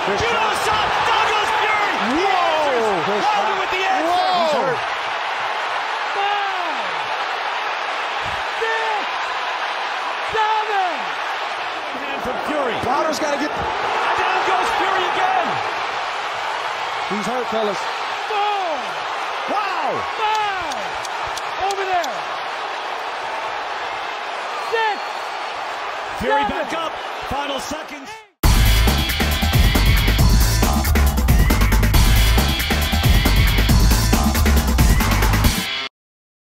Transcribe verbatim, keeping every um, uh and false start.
Judo shot. Down goes Fury. Whoa! Wilder with the answer. Whoa! He's hurt. Five, six, seven. Hand from Fury. Wilder's got to get. Down goes Fury again. He's hurt, fellas. Four, Wow. five, over there. Six, Fury seven. back up. Final seconds.